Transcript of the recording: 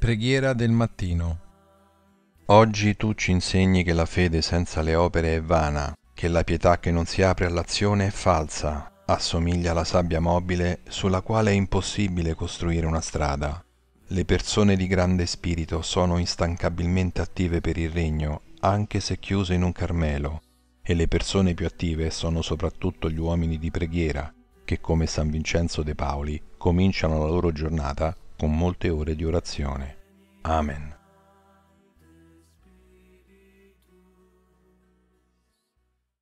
Preghiera del mattino. Oggi tu ci insegni che la fede senza le opere è vana, che la pietà che non si apre all'azione è falsa, assomiglia alla sabbia mobile sulla quale è impossibile costruire una strada. Le persone di grande spirito sono instancabilmente attive per il regno, anche se chiuse in un carmelo, e le persone più attive sono soprattutto gli uomini di preghiera, che come San Vincenzo de Paoli cominciano la loro giornata con molte ore di orazione. Amen.